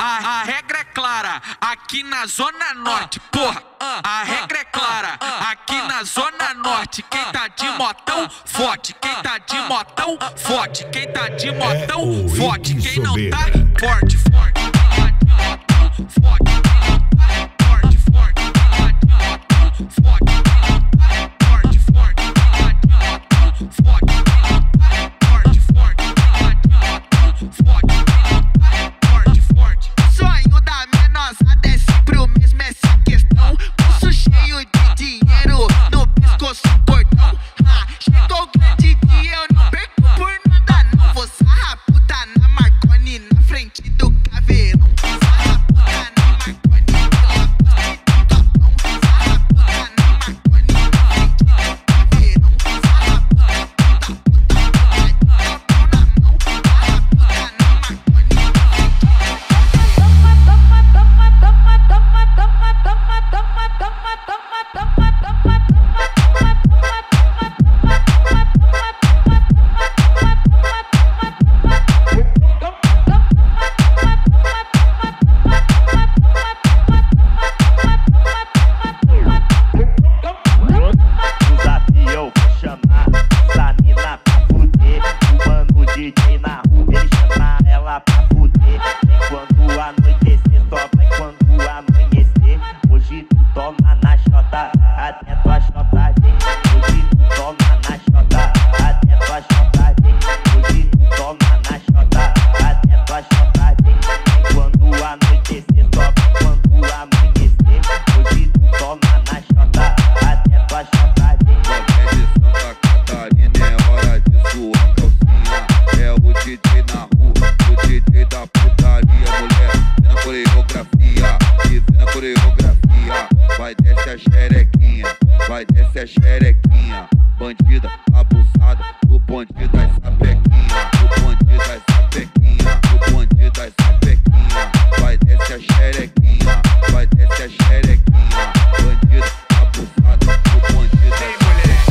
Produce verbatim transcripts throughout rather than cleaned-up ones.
a, a regra é clara, aqui na Zona Norte, porra. A regra é clara, aqui na Zona Norte. Quem tá de motão, forte. Quem tá de motão, forte. Quem tá de motão, forte. Quem não tá, forte, forte. Forte, forte, forte, forte. Sonho da menosada é sempre o mesmo, essa questão. Pulso cheio de dinheiro, no pescoço cordão. Ah, chegou o grande dia, eu não perco por nada não. Vou sarrar puta na Marcone, na frente do caveirão. Sarra puta na Marcone, pela poste do capão. Sarra puta na Marcone, na frente do caveirão. Sarra puta, puta, puta, puta, puta, na mão. Sarra puta na Marcone, na frente do Desafio, vou chamar essa mina pra fuder. O mano D J na rua, ele chama ela pra fuder. Vem quando anoitecer, só vai quando amanhecer. Hoje tu toma na chota, até tua chota vem. Hoje tu toma na chota, até tua chota vem. Hoje tu toma na chota, até tua chota vem. Vem quando anoitecer, só vai quando amanhecer. Hoje tu toma na chota, até tua chota vem. É de Santa Catarina, é hora de suar calcinha. É o D J na rua, o D J da putaria. Mulher, vê na coreografia, e vê na coreografia. Vai desce a xerequinha, vai desce a xerequinha. Bandida abusada, o bonde das sapequinha. O bonde das sapequinha, o bonde das sapequinha. Vai desce a xerequinha, vai desce a xerequinha. Bandida abusada, o bonde das sapequinha.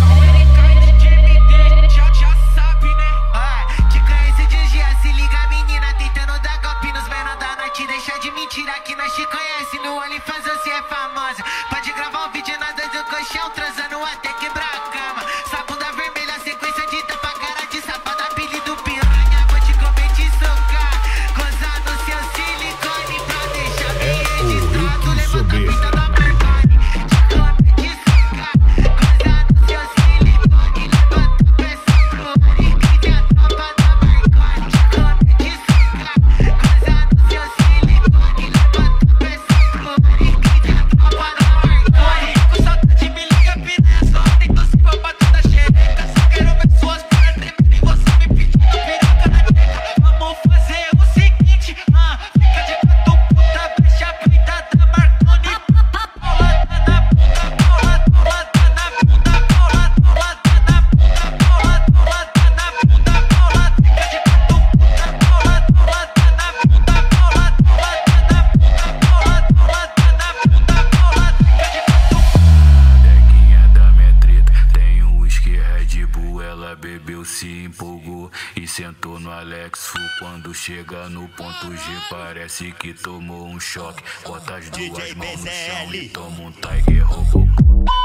Deixa de mentira que nós te conhece. No OnlyFans você é famosa. Pode gravar um vídeo nós dois do colchão, transando até quebrar a cama. Essa bunda vermelha, sequência de tapa, cara de safada, apelido piranha. Vou te comer, te socar, gozar no seu silicone pra deixar bem registrado. Levanta a pinta da Marcone, te comer, te socar, gozar no seu silicone. Levanta a pressão pro ar e grite a tropa da Marcone. Te comer, te socar, gozar no seu silicone. Se empolgou e sentou no Alex Fu. Quando chega no ponto G, parece que tomou um choque. Bota as duas mãos no chão e toma um Tiger Robocop.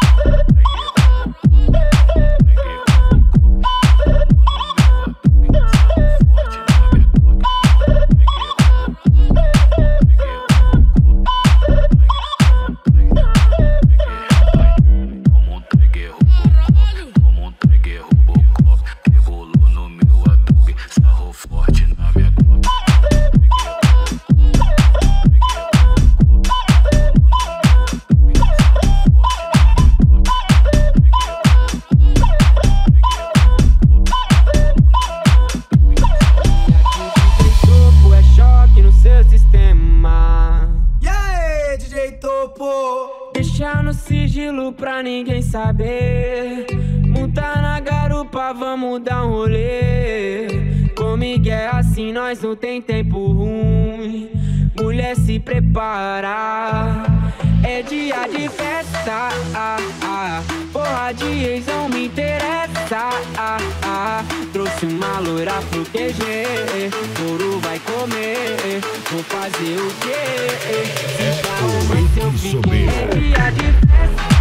Deixa no sigilo pra ninguém saber. Monta na garupa, vamos dar um rolê. Comigo é assim, nós não tem tempo ruim. Mulher, se prepara. é dia de festa, ah, ah. Porra de ex não me interessa, ah, ah. Trouxe uma loira pra proteger, couro vai comer, vou fazer o quê? Se tá uma se eu fico, é dia de festa.